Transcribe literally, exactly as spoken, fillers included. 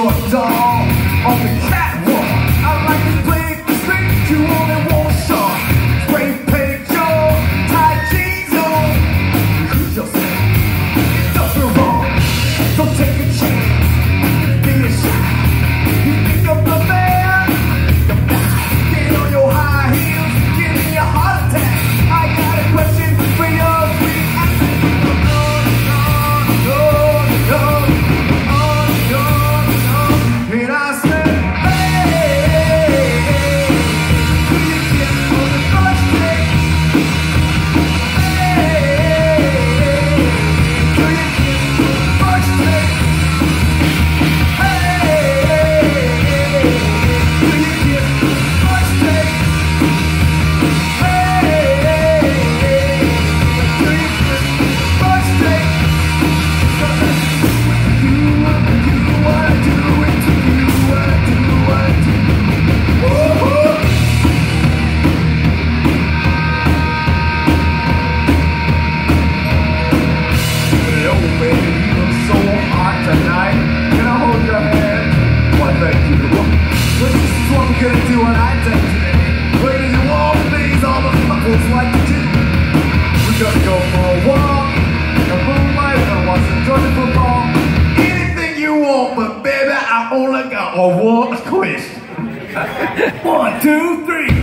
your doll on the catwalk. I like to play the street, you only want short. Spray paint Joe, tight jeans on. Cruise yourself, it's nothing wrong. So take a chance, be a shot. You think of the man, the guy. Get on your high heels, give me a heart attack. I got a question for your sweet accent. And I said, hey, do you get on the first date? Hey, do you get on the first date? Hey, do you get on the first date? Hey, do you get on the first date? So let's do what I do, what I do, and do what I do, what I do. Woo-hoo! Yo, baby, you look so hot tonight. Can I hold your hand? Why, thank you. But this is what we're gonna do on I Take today. We're gonna do all the things all the fuckers like to do. We're gonna go for a walk, in the moonlight, and watch the Georgia football. Anything you want, but baby, I only got a one question. One, two, three.